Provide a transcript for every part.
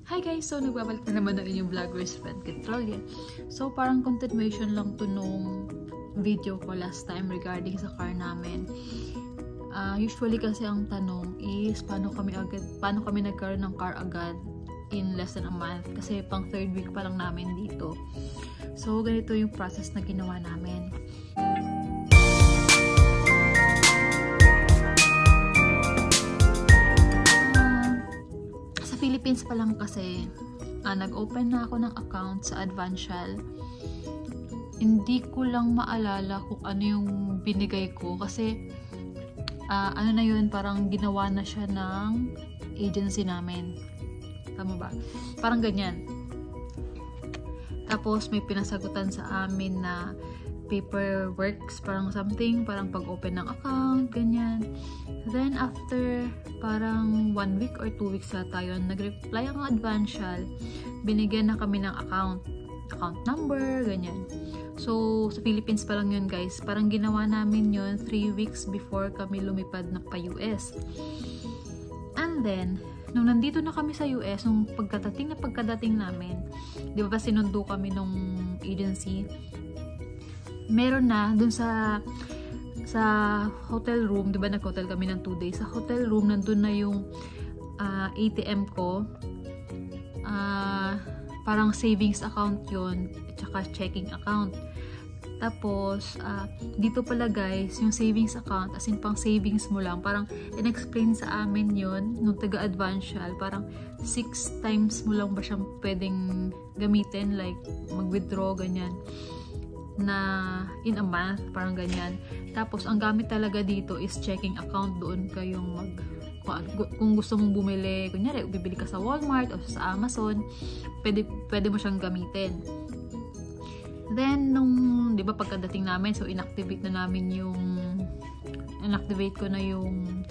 Hi guys! So, nagbabalik na naman ang inyong vlogger's friend, Ketrolia. So, parang continuation lang to nung video ko last time regarding sa car namin. Usually kasi ang tanong is, paano kami nagkaroon ng car agad in less than a month? Kasi pang 3rd week pa lang namin dito. So, ganito yung process na ginawa namin. Philippines pa lang kasi nag-open na ako ng account sa Advantial. Hindi ko lang maalala kung ano yung binigay ko kasi ano na yun, parang ginawa na siya ng agency namin. Tama ba? Parang ganyan. Tapos may pinasagutan sa amin na paperworks, parang something, parang pag-open ng account, ganyan. Then, after parang 1 week or 2 weeks na tayo, nag-reply ang Advantial, binigyan na kami ng account number, ganyan. So, sa Philippines pa lang yun, guys. Parang ginawa namin yun 3 weeks before kami lumipad na pa US. And then, nung nandito na kami sa US, nung pagkadating namin, di ba sinundo kami nung agency, meron na dun sa hotel room, di ba nag-hotel kami ng 2 days, sa hotel room nandun na yung ATM ko, parang savings account yun at saka checking account. Tapos dito pala guys, yung savings account, as in pang savings mo lang, parang in-explain sa amin yun nung taga-Advantial, parang 6 times mo lang ba siyang pwedeng gamitin, like mag-withdraw, ganyan, na in a month, parang ganyan. Tapos ang gamit talaga dito is checking account. Doon kayong kung gusto mong bumili, kunyari bibili ka sa Walmart o sa Amazon, pwede mo siyang gamitin. Then nung, di ba pagkadating namin, so inactivate ko na yung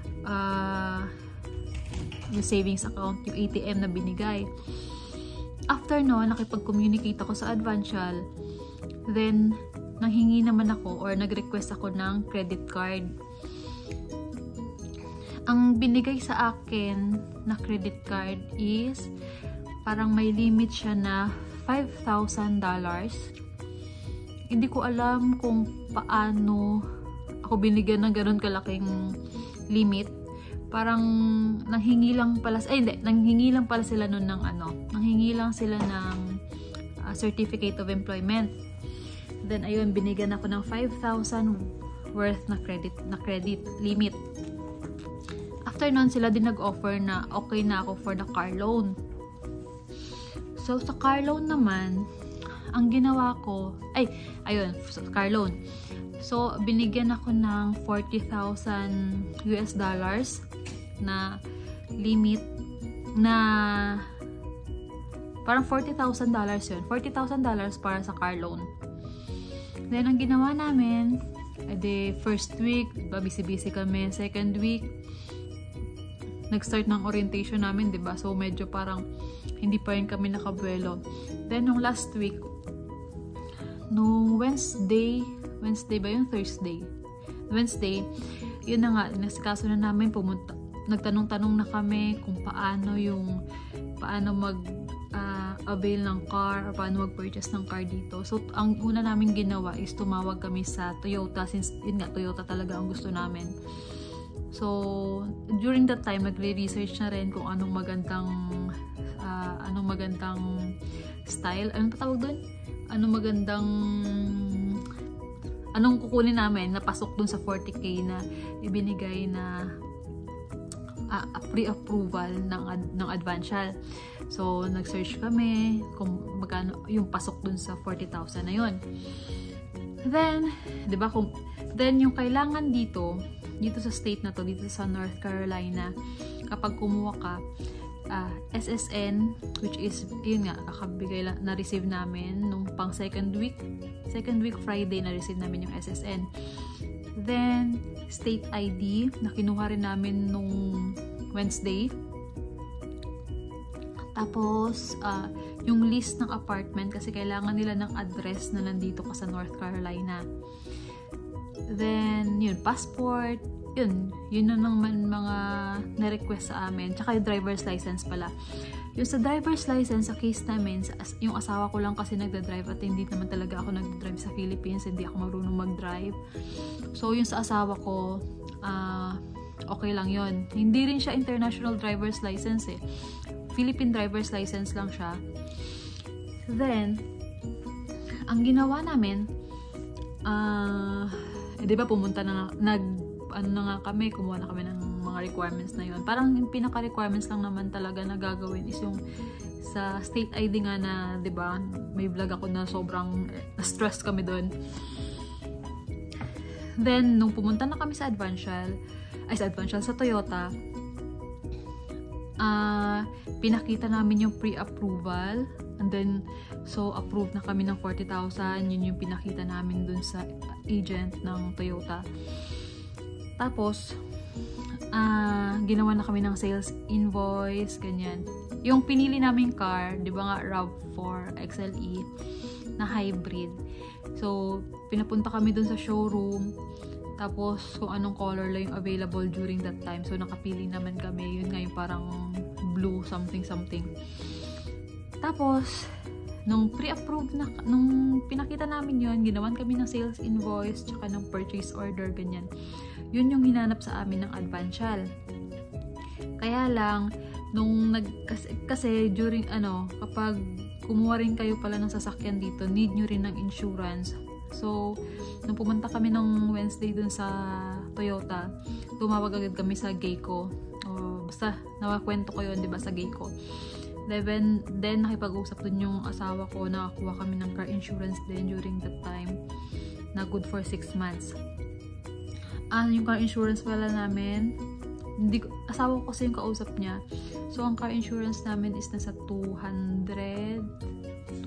savings account, yung ATM na binigay. After no, nakipag-communicate ako sa Advantial. Then, nanghingi naman ako or nag-request ako ng credit card. Ang binigay sa akin na credit card is parang may limit siya na $5,000. Hindi ko alam kung paano ako binigyan ng ganun kalaking limit. Parang nanghingi lang pala sila nun ng nanghingi lang sila ng certificate of employment. Then ayun, binigyan ako ng 5,000 worth na credit limit. After nun, sila din nag-offer na okay na ako for the car loan. So sa car loan naman, ang ginawa ko, sa car loan. So binigyan ako ng $40,000 na limit na parang $40,000 yun. $40,000 para sa car loan. Then, ang ginawa namin, first week, busy-busy kami. Second week, nag-start ng orientation namin, diba? So, medyo parang hindi pa rin kami nakabuelo. Then, nung last week, nung Wednesday ba yun? Thursday. Wednesday, yun na nga, nasikaso na namin, nagtanong-tanong na kami kung paano avail ng car or paano mag-purchase ng car dito. So, ang una namin ginawa is tumawag kami sa Toyota since yun nga, Toyota talaga ang gusto namin. So, during that time, nagre-research na rin kung anong magandang style. Anong patawag doon? Anong kukunin namin na pasok dun sa 40K na ibinigay na pre-approval ng Advantial. So, nag-search kami kung magkano yung pasok dun sa 40,000 na yun. Then, di ba, then yung kailangan dito sa state na to, dito sa North Carolina, kapag kumuha ka, SSN, which is, yun nga, kakabigay lang, na-receive namin nung pang second week Friday, na-receive namin yung SSN. Then, state ID, na kinuha rin namin nung Wednesday. Tapos, yung list ng apartment, kasi kailangan nila ng address na nandito ka sa North Carolina. Then, yun, passport, yun na naman mga na-request sa amin. Tsaka yung driver's license pala. Yung sa driver's license, sa case namin, yung asawa ko lang kasi nagda-drive at hindi naman talaga ako nagda-drive sa Philippines, hindi ako marunong mag-drive. So, yung sa asawa ko, okay lang yon. Hindi rin siya international driver's license eh. Philippine driver's license lang siya. Then, ang ginawa namin, di ba pumunta na kami, kumuha na kami ng mga requirements na yon. Parang yung pinaka-requirements lang naman talaga na gagawin is yung sa state ID nga na, di ba, may vlog ako na sobrang stress kami doon. Then, nung pumunta na kami sa sa Toyota, pinakita namin yung pre-approval. And then, so, approved na kami ng 40,000. Yun yung pinakita namin dun sa agent ng Toyota. Tapos, ginawa na kami ng sales invoice, ganyan. Yung pinili naming car, di ba nga, RAV4 XLE na hybrid. So, pinapunta kami dun sa showroom. Tapos, kung anong color lang yung available during that time. So, nakapili naman kami. Yun nga yung parang blue something. Tapos, nung pre-approved na, nung pinakita namin yun, ginawan kami ng sales invoice, tsaka ng purchase order, ganyan. Yun yung hinanap sa amin ng Advantial. Kaya lang, kasi during, kapag kumuha rin kayo pala ng sasakyan dito, need nyo rin ng insurance. So, nung pumunta kami ng Wednesday dun sa Toyota, tumawag agad kami sa Geico. Basta, nakakwento ko yun, di ba, sa Geico. Then nakipag-usap dun yung asawa ko, nakakuha kami ng car insurance din during that time, na good for 6 months. Yung car insurance pala namin, asawa ko kasi yung kausap niya. So, ang car insurance namin is nasa $270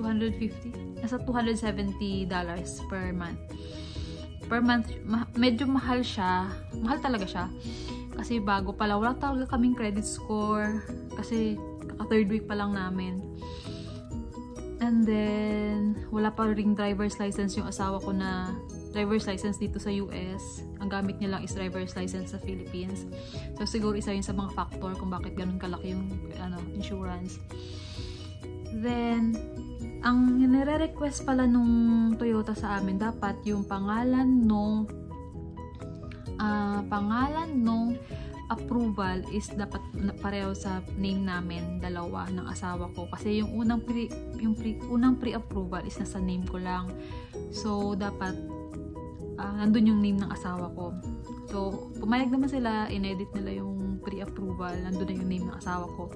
per month. Per month, medyo mahal siya. Mahal talaga siya. Kasi bago pala, wala talaga kaming credit score. Kasi kaka-third week pa lang namin. And then, wala pa ring driver's license yung asawa ko na driver's license dito sa US. Ang gamit niya lang is driver's license sa Philippines. So, siguro isa yun sa mga factor kung bakit ganun kalaki yung insurance. Then, ang nire-request pala nung Toyota sa amin, dapat yung pangalan nung approval is dapat pareho sa name namin, dalawa ng asawa ko. Kasi yung unang pre-approval is nasa name ko lang. So, dapat nandun yung name ng asawa ko. So, pumayag naman sila, in-edit nila yung pre-approval, nandun na yung name ng asawa ko.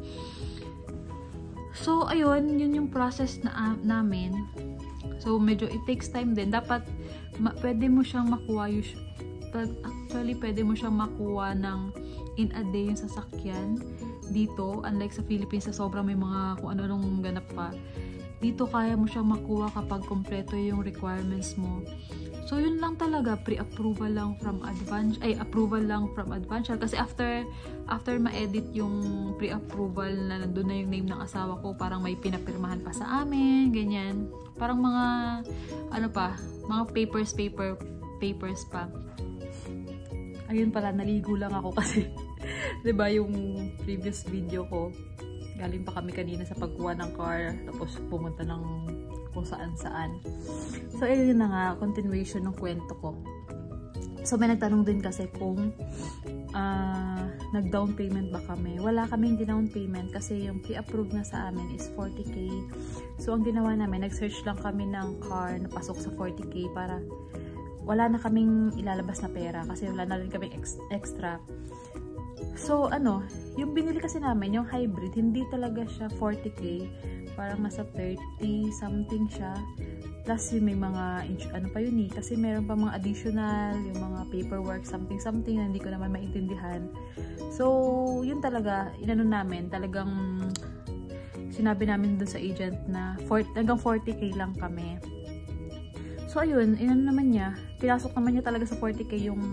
So, ayun, yun yung process na namin. So, medyo it takes time din. Dapat, pwede mo siyang makuha pwede mo siyang makuha ng in a day yung sasakyan dito. Unlike sa Philippines, sa sobrang may mga kung ano-anong ganap pa. Dito, kaya mo siyang makuha kapag kompleto yung requirements mo. So, yun lang talaga, approval lang from Advantial. Kasi after ma-edit yung pre-approval na nandun na yung name ng asawa ko, parang may pinapirmahan pa sa amin, ganyan. Parang mga, mga papers pa. Ayun pala, naligo lang ako kasi, diba yung previous video ko, galing pa kami kanina sa pagkuha ng car, tapos pumunta ng kung saan-saan. So, ayun na nga, continuation ng kwento ko. So, may nagtanong din kasi kung nag-down payment ba kami. Wala kaming down payment kasi yung pre-approved na sa amin is 40K. So, ang ginawa namin, nag-search lang kami ng car na pasok sa 40K para wala na kaming ilalabas na pera kasi wala na rin kaming extra. So, yung binili kasi namin, yung hybrid, hindi talaga siya 40K. Parang nasa 30 something siya. Plus yung may mga, kasi meron pa mga additional, yung mga paperwork, something na hindi ko naman maintindihan. So, yun talaga, talagang sinabi namin dun sa agent na hanggang 40K lang kami. So, ayun, naman niya, pinasok naman niya talaga sa 40K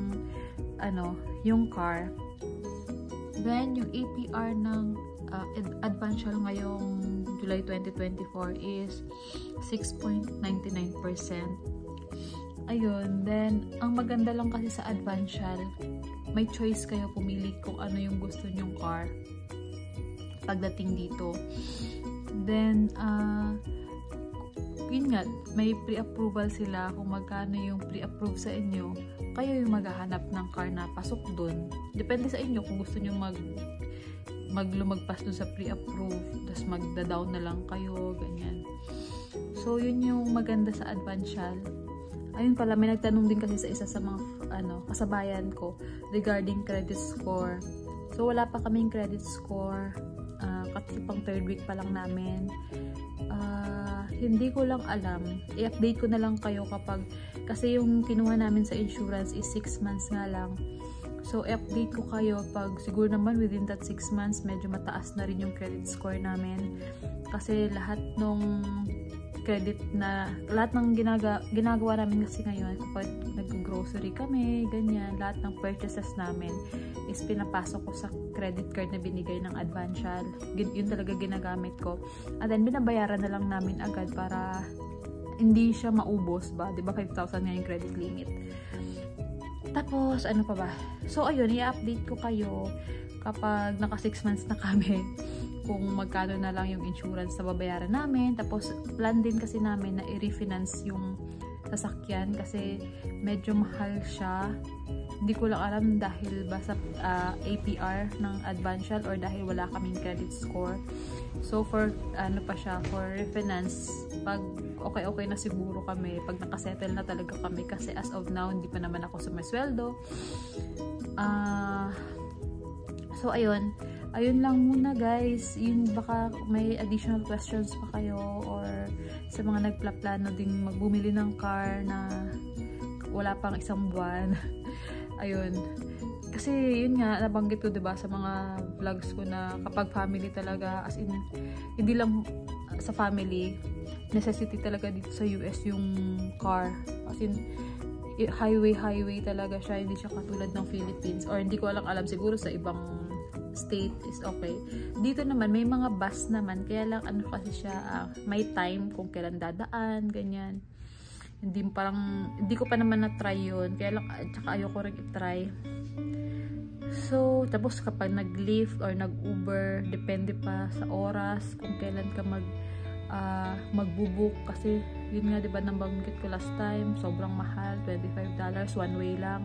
yung car. Then, yung APR ng Advantial ngayong July 2024 is 6.99%. Ayun, then, ang maganda lang kasi sa Advantial, may choice kayo pumili kung ano yung gusto nyong car. pagdating dito. Then, yun nga, may pre-approval sila kung magkano yung pre-approve sa inyo. Kayo yung maghahanap ng car na pasok dun. Depende sa inyo kung gusto nyo lumagpas dun sa pre-approve, tapos magda-down na lang kayo, ganyan. So, yun yung maganda sa Advantial. Ayun pala, may nagtanong din kasi sa isa sa mga kasabayan ko regarding credit score. So, wala pa kaming credit score. Kasi pang 3rd week pa lang namin. Hindi ko lang alam. I-update ko na lang kayo kasi yung kinuha namin sa insurance is 6 months nga lang. So, i-update ko kayo pag siguro naman within that 6 months, medyo mataas na rin yung credit score namin. Kasi lahat ng ginagawa namin kasi ngayon, kapag nag-grocery kami, ganyan, lahat ng purchases namin is pinapasok ko sa credit card na binigay ng Advantial. Yun talaga ginagamit ko. And then, binabayaran na lang namin agad para hindi siya maubos ba? Diba 5,000 nga yung credit limit. Tapos, ano pa ba? So, ayun, i-update ko kayo kapag naka 6 months na kami kung magkano na lang yung insurance na babayaran namin. Tapos, plan din kasi namin na i-refinance yung sasakyan kasi medyo mahal siya. Hindi ko lang alam dahil ba sa APR ng Advantial or dahil wala kaming credit score. So, for refinance, pag okay na siguro kami, pag nakasettle na talaga kami, kasi as of now, hindi pa naman ako sumasweldo. So, ayun lang muna guys. Yun, baka may additional questions pa kayo or sa mga nagplaplano din magbumili ng car na wala pang 1 buwan. Ayun. Kasi yun nga, nabanggit ko diba sa mga vlogs ko na kapag family talaga, as in, hindi lang sa family, necessity talaga dito sa US yung car. As in, highway talaga siya, hindi siya katulad ng Philippines. Or hindi ko alam siguro sa ibang state is okay. Dito naman, may mga bus naman, kaya lang kasi siya, may time kung kailan dadaan, ganyan. Hindi ko pa naman na-try yun, kaya lang, tsaka ayoko rin i-try. So, tapos kapag nag-Lyft or nag-Uber, depende pa sa oras kung kailan ka magbubook, kasi yun nga diba nabanggit ko last time, sobrang mahal, $25, one way lang.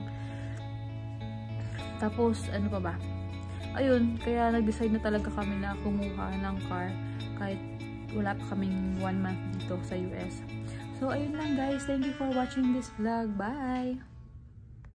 Tapos, ano pa ba? Ayun, kaya nag-decide na talaga kami na kumuha ng car kahit wala pa kaming 1 month dito sa US. So, ayun lang guys. Thank you for watching this vlog. Bye!